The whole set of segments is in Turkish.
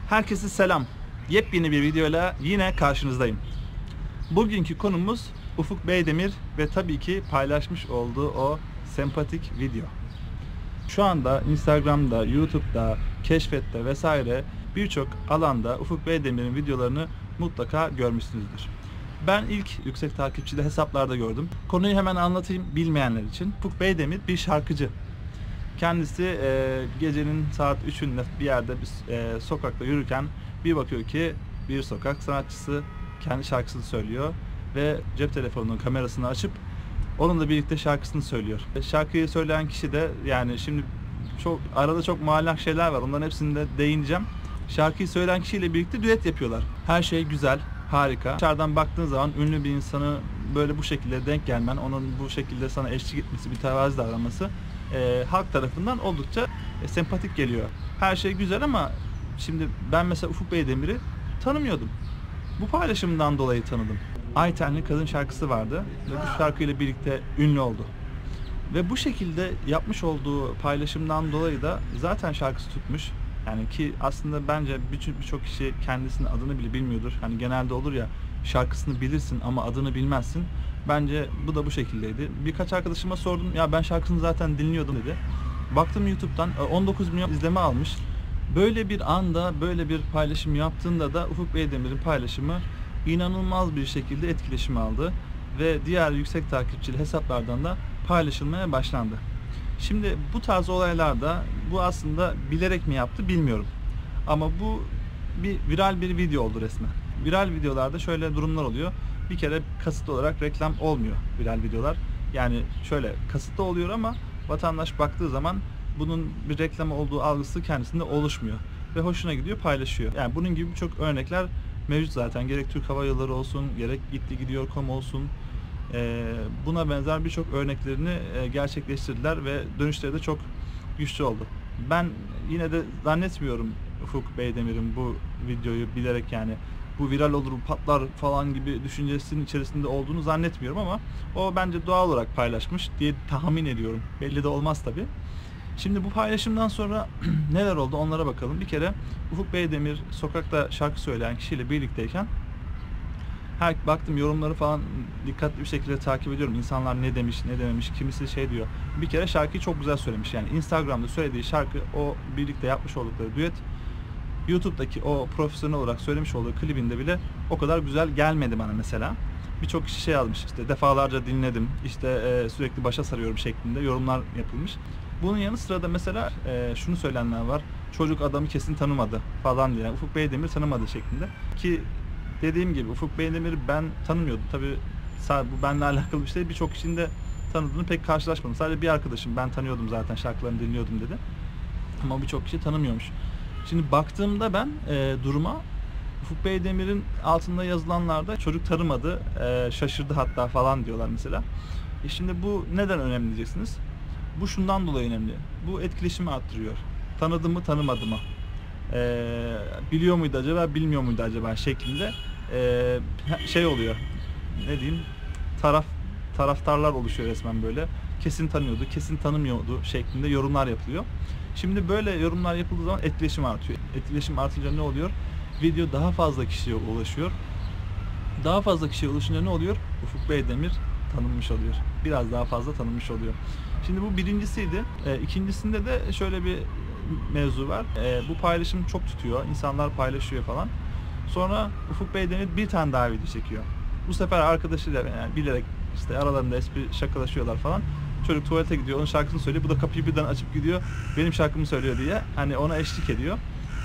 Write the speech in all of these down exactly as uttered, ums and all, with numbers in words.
Herkese selam. Yepyeni bir videoyla yine karşınızdayım. Bugünkü konumuz Ufuk Beydemir ve tabii ki paylaşmış olduğu o sempatik video. Şu anda Instagram'da, YouTube'da, Keşfet'te vesaire birçok alanda Ufuk Beydemir'in videolarını mutlaka görmüşsünüzdür. Ben ilk yüksek takipçili hesaplarda gördüm. Konuyu hemen anlatayım bilmeyenler için. Ufuk Beydemir bir şarkıcı. Kendisi e, gecenin saat üçünde bir yerde bir e, sokakta yürürken bir bakıyor ki bir sokak sanatçısı kendi şarkısını söylüyor ve cep telefonunun kamerasını açıp onunla birlikte şarkısını söylüyor. E, şarkıyı söyleyen kişi de, yani şimdi çok arada çok muallak şeyler var, onların hepsini de değineceğim. Şarkıyı söyleyen kişiyle birlikte düet yapıyorlar. Her şey güzel, harika. Dışarıdan baktığın zaman ünlü bir insanı böyle bu şekilde denk gelmen, onun bu şekilde sana eşlik etmesi, bir tevazu davranması E, halk tarafından oldukça e, sempatik geliyor. Her şey güzel ama şimdi ben mesela Ufuk Beydemir'i tanımıyordum. Bu paylaşımdan dolayı tanıdım. Ay Tenli Kadın şarkısı vardı ve bu şarkıyla birlikte ünlü oldu. Ve bu şekilde yapmış olduğu paylaşımdan dolayı da zaten şarkısı tutmuş. Yani ki aslında bence birçok birçok kişi kendisinin adını bile bilmiyordur. Hani genelde olur ya, şarkısını bilirsin ama adını bilmezsin. Bence bu da bu şekildeydi. Birkaç arkadaşıma sordum. Ya ben şarkısını zaten dinliyordum dedi. Baktım YouTube'dan on dokuz milyon izleme almış. Böyle bir anda böyle bir paylaşım yaptığında da Ufuk Beydemir'in paylaşımı inanılmaz bir şekilde etkileşim aldı. Ve diğer yüksek takipçili hesaplardan da paylaşılmaya başlandı. Şimdi bu tarz olaylarda bu aslında bilerek mi yaptı bilmiyorum. Ama bu bir viral bir video oldu resmen. Viral videolarda şöyle durumlar oluyor. Bir kere kasıtlı olarak reklam olmuyor viral videolar. Yani şöyle kasıtlı oluyor ama vatandaş baktığı zaman bunun bir reklam olduğu algısı kendisinde oluşmuyor. Ve hoşuna gidiyor, paylaşıyor. Yani bunun gibi birçok örnekler mevcut zaten. Gerek Türk Hava Yolları olsun, gerek gitti gidiyor nokta com olsun. Ee, buna benzer birçok örneklerini e, gerçekleştirdiler ve dönüşleri de çok güçlü oldu. Ben yine de zannetmiyorum Ufuk Beydemir'in bu videoyu bilerek, yani bu viral olur, patlar falan gibi düşüncesinin içerisinde olduğunu zannetmiyorum ama o bence doğal olarak paylaşmış diye tahmin ediyorum. Belli de olmaz tabii. Şimdi bu paylaşımdan sonra neler oldu onlara bakalım. Bir kere Ufuk Beydemir sokakta şarkı söyleyen kişiyle birlikteyken her baktım yorumları falan dikkatli bir şekilde takip ediyorum. İnsanlar ne demiş, ne dememiş, kimisi şey diyor. Bir kere şarkıyı çok güzel söylemiş. Yani Instagram'da söylediği şarkı, o birlikte yapmış oldukları düet, YouTube'daki o profesyonel olarak söylemiş olduğu klibinde bile o kadar güzel gelmedi bana mesela. Birçok kişi şey yazmış, işte defalarca dinledim, işte e, sürekli başa sarıyorum şeklinde yorumlar yapılmış. Bunun yanı sıra da mesela e, şunu söyleyenler var. Çocuk adamı kesin tanımadı falan diye. Yani Ufuk Beydemir tanımadı şeklinde. Ki dediğim gibi Ufuk Beydemir'i ben tanımıyordum. Tabii bu benimle alakalı bir şey. Birçok kişinin de tanıdığını pek karşılaşmadım. Sadece bir arkadaşım ben tanıyordum zaten, şarkılarını dinliyordum dedi. Ama birçok kişi tanımıyormuş. Şimdi baktığımda ben e, duruma, Ufuk Beydemir'in altında yazılanlarda çocuk tanımadı, e, şaşırdı hatta falan diyorlar mesela. E şimdi bu neden önemli diyeceksiniz? Bu şundan dolayı önemli. Bu etkileşimi arttırıyor. Tanıdı mı, tanımadı mı? E, biliyor muydu acaba, bilmiyor muydu acaba şeklinde e, şey oluyor. Ne diyeyim? Taraf taraftarlar oluşuyor resmen böyle. Kesin tanıyordu, kesin tanımıyordu şeklinde yorumlar yapılıyor. Şimdi böyle yorumlar yapıldığı zaman etkileşim artıyor. Etkileşim artınca ne oluyor? Video daha fazla kişiye ulaşıyor. Daha fazla kişiye ulaşınca ne oluyor? Ufuk Beydemir tanınmış oluyor. Biraz daha fazla tanınmış oluyor. Şimdi bu birincisiydi. E, ikincisinde de şöyle bir mevzu var. E, bu paylaşım çok tutuyor. İnsanlar paylaşıyor falan. Sonra Ufuk Beydemir bir tane daha video çekiyor. Bu sefer arkadaşıyla, yani bilerek işte aralarında espri şakalaşıyorlar falan. Çocuk tuvalete gidiyor, onun şarkısını söylüyor. Bu da kapıyı birden açıp gidiyor. Benim şarkımı söylüyor diye. Hani ona eşlik ediyor.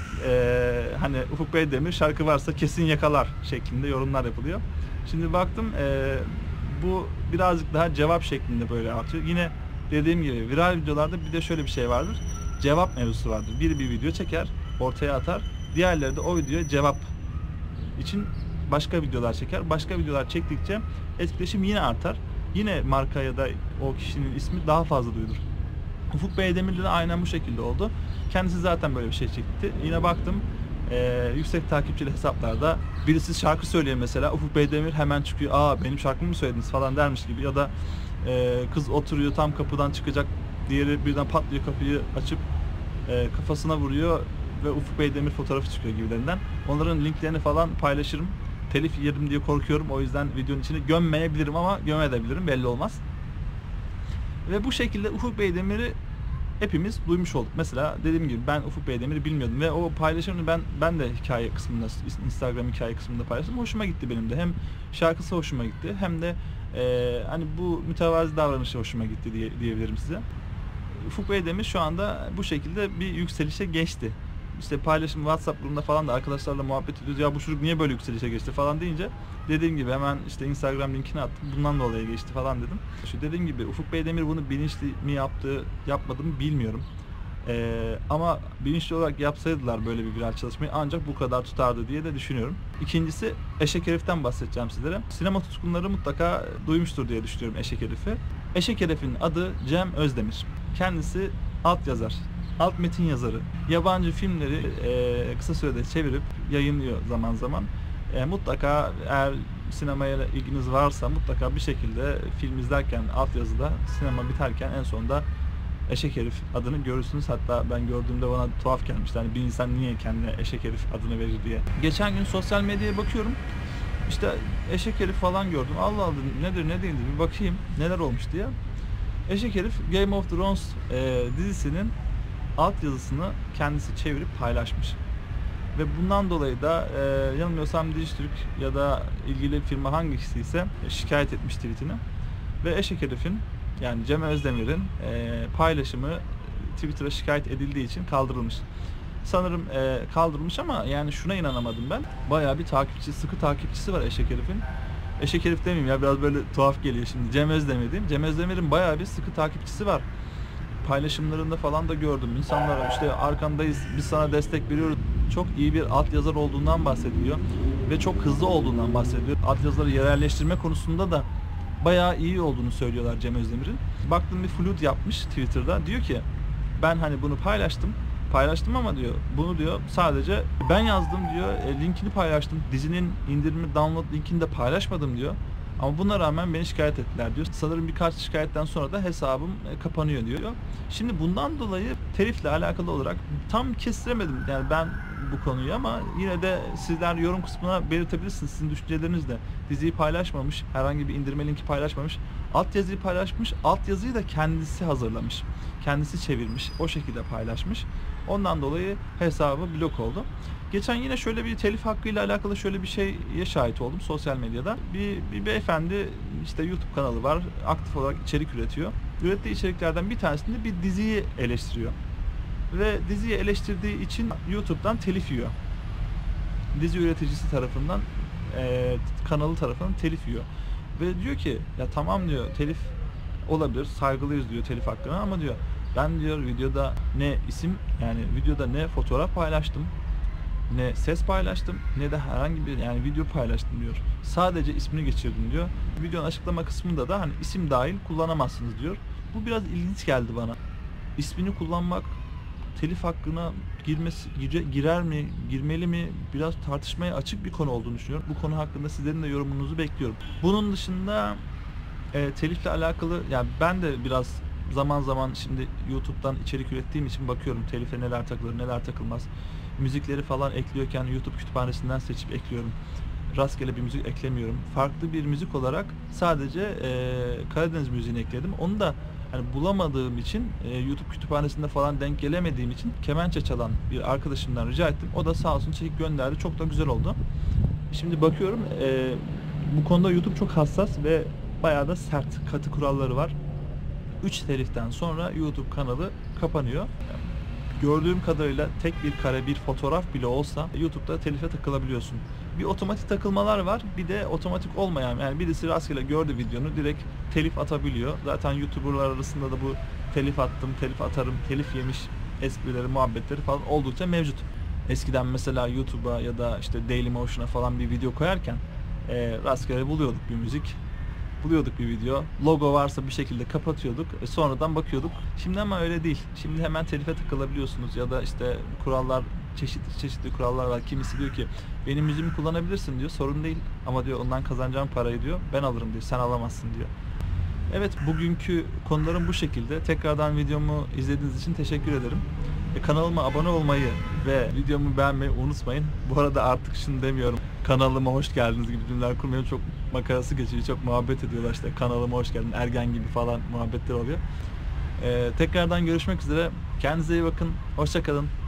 Ee, hani Ufuk Beydemir şarkı varsa kesin yakalar şeklinde yorumlar yapılıyor. Şimdi baktım e, bu birazcık daha cevap şeklinde böyle artıyor. Yine dediğim gibi viral videolarda bir de şöyle bir şey vardır. Cevap mevzusu vardır. Biri bir video çeker, ortaya atar. Diğerleri de o videoya cevap için başka videolar çeker. Başka videolar çektikçe etkileşim yine artar. Yine marka ya da o kişinin ismi daha fazla duyulur. Ufuk Beydemir'de de aynen bu şekilde oldu. Kendisi zaten böyle bir şey çekti. Yine baktım e, yüksek takipçili hesaplarda birisi şarkı söylüyor mesela. Ufuk Beydemir hemen çıkıyor. Aa benim şarkımı mı söylediniz falan dermiş gibi. Ya da e, kız oturuyor tam kapıdan çıkacak. Diğeri birden patlıyor, kapıyı açıp e, kafasına vuruyor. ve Ufuk Beydemir fotoğrafı çıkıyor gibilerinden. Onların linklerini falan paylaşırım. Telif yerim diye korkuyorum. O yüzden videonun içine gömmeyebilirim ama gömebilirim, belli olmaz. Ve bu şekilde Ufuk Beydemir'i hepimiz duymuş olduk. Mesela dediğim gibi ben Ufuk Beydemir'i bilmiyordum ve o paylaşımını ben ben de hikaye kısmında, Instagram hikaye kısmında paylaştım. Hoşuma gitti benim de. Hem şarkısı hoşuma gitti hem de e, hani bu mütevazi davranışı hoşuma gitti diye diyebilirim size. Ufuk Beydemir şu anda bu şekilde bir yükselişe geçti. İşte paylaşım WhatsApp grubunda falan da arkadaşlarla muhabbet ediyoruz. Ya bu çocuk niye böyle yükselişe geçti falan deyince dediğim gibi hemen işte Instagram linkini attım. Bundan dolayı geçti falan dedim. Şu dediğim gibi Ufuk Beydemir bunu bilinçli mi yaptı, yapmadı mı bilmiyorum. Ee, ama bilinçli olarak yapsaydılar böyle bir viral çalışmayı ancak bu kadar tutardı diye de düşünüyorum. İkincisi Eşek Herif'ten bahsedeceğim sizlere. Sinema tutkunları mutlaka duymuştur diye düşünüyorum Eşek Herif'i. Eşek Herif'in adı Cem Özdemir. Kendisi alt yazar, alt metin yazarı. Yabancı filmleri e, kısa sürede çevirip yayınlıyor zaman zaman. E, mutlaka eğer sinemaya ilginiz varsa mutlaka bir şekilde film izlerken altyazıda, sinema biterken en sonunda Eşek Herif adını görürsünüz. Hatta ben gördüğümde bana tuhaf gelmişti. Yani bir insan niye kendine Eşek Herif adını verir diye. Geçen gün sosyal medyaya bakıyorum. İşte Eşek Herif falan gördüm. Allah Allah nedir ne değildir bir bakayım neler olmuş diye. Eşek Herif Game of Thrones e, dizisinin altyazısını kendisi çevirip paylaşmış. Ve bundan dolayı da e, yanılmıyorsam Dijitürk ya da ilgili firma hangisi ise şikayet etmiş tweetini. Ve Eşek Herif'in yani Cem Özdemir'in e, paylaşımı Twitter'a şikayet edildiği için kaldırılmış. Sanırım e, kaldırılmış ama yani şuna inanamadım ben. Bayağı bir takipçi, sıkı takipçisi var Eşek Herif'in. Eşek Herif demeyeyim ya biraz böyle tuhaf geliyor şimdi. Cem Özdemir diyeyim. Cem Özdemir'in bayağı bir sıkı takipçisi var. Paylaşımlarında falan da gördüm. İnsanlar işte arkandayız, biz sana destek veriyoruz. Çok iyi bir altyazar olduğundan bahsediyor ve çok hızlı olduğundan bahsediyor. Altyazıları yerelleştirme konusunda da bayağı iyi olduğunu söylüyorlar Cem Özdemir'in. Baktım bir flood yapmış Twitter'da. Diyor ki ben hani bunu paylaştım. Paylaştım ama diyor bunu diyor sadece ben yazdım diyor. E, linkini paylaştım. Dizinin indirimi download linkini de paylaşmadım diyor. Ama buna rağmen beni şikayet ettiler diyor. Sanırım birkaç şikayetten sonra da hesabım e, kapanıyor diyor. Şimdi bundan dolayı telifle alakalı olarak tam kestiremedim yani ben bu konuyu ama yine de sizler yorum kısmına belirtebilirsiniz sizin düşüncelerinizle. Diziyi paylaşmamış, herhangi bir indirme linki paylaşmamış, altyazıyı paylaşmış, altyazıyı da kendisi hazırlamış, kendisi çevirmiş, o şekilde paylaşmış. Ondan dolayı hesabı blok oldu. Geçen yine şöyle bir telif hakkıyla alakalı şöyle bir şeye şahit oldum sosyal medyada. Bir, bir beyefendi işte YouTube kanalı var, aktif olarak içerik üretiyor. Ürettiği içeriklerden bir tanesinde bir diziyi eleştiriyor. Ve diziyi eleştirdiği için YouTube'dan telif yiyor. Dizi üreticisi tarafından, e, kanalı tarafından telif yiyor. Ve diyor ki ya tamam diyor telif olabilir, saygılıyız diyor telif hakkına ama diyor ben diyor videoda ne isim yani videoda ne fotoğraf paylaştım, ne ses paylaştım, ne de herhangi bir yani video paylaştım diyor. Sadece ismini geçirdim diyor. Videonun açıklama kısmında da hani isim dahil kullanamazsınız diyor. Bu biraz ilginç geldi bana. İsmini kullanmak telif hakkına girmesi girer mi, girmeli mi biraz tartışmaya açık bir konu olduğunu düşünüyorum. Bu konu hakkında sizlerin de yorumunuzu bekliyorum. Bunun dışında e, telifle alakalı yani ben de biraz zaman zaman şimdi YouTube'dan içerik ürettiğim için bakıyorum telife neler takılır, neler takılmaz. Müzikleri falan ekliyorken YouTube kütüphanesinden seçip ekliyorum. Rastgele bir müzik eklemiyorum. Farklı bir müzik olarak sadece e, Karadeniz müziğini ekledim. Onu da hani bulamadığım için e, YouTube kütüphanesinde falan denk gelemediğim için kemençe çalan bir arkadaşımdan rica ettim. O da sağ olsun çekip gönderdi. Çok da güzel oldu. Şimdi bakıyorum e, bu konuda YouTube çok hassas ve bayağı da sert, katı kuralları var. üç teliften sonra YouTube kanalı kapanıyor. Gördüğüm kadarıyla tek bir kare bir fotoğraf bile olsa YouTube'da telife takılabiliyorsun. Bir otomatik takılmalar var, bir de otomatik olmayan yani birisi rastgele gördü videonu direkt telif atabiliyor. Zaten YouTuber'lar arasında da bu telif attım, telif atarım, telif yemiş esprileri, muhabbetleri falan oldukça mevcut. Eskiden mesela YouTube'a ya da işte Dailymotion'a falan bir video koyarken e, rastgele buluyorduk bir müzik. Buluyorduk bir video. Logo varsa bir şekilde kapatıyorduk. E sonradan bakıyorduk. Şimdi ama öyle değil. Şimdi hemen telife takılabiliyorsunuz ya da işte kurallar çeşitli çeşitli kurallar var. Kimisi diyor ki benim müziğimi kullanabilirsin diyor. Sorun değil. Ama diyor ondan kazanacağım parayı diyor ben alırım diyor. Sen alamazsın diyor. Evet bugünkü konularım bu şekilde. Tekrardan videomu izlediğiniz için teşekkür ederim. E, kanalıma abone olmayı ve videomu beğenmeyi unutmayın. Bu arada artık şunu demiyorum. Kanalıma hoş geldiniz gibi cümleler kurmuyorum. Çok makarası geçiyor. Çok muhabbet ediyorlar işte. Kanalıma hoş geldin, ergen gibi falan muhabbetler oluyor. E, tekrardan görüşmek üzere. Kendinize iyi bakın. Hoşça kalın.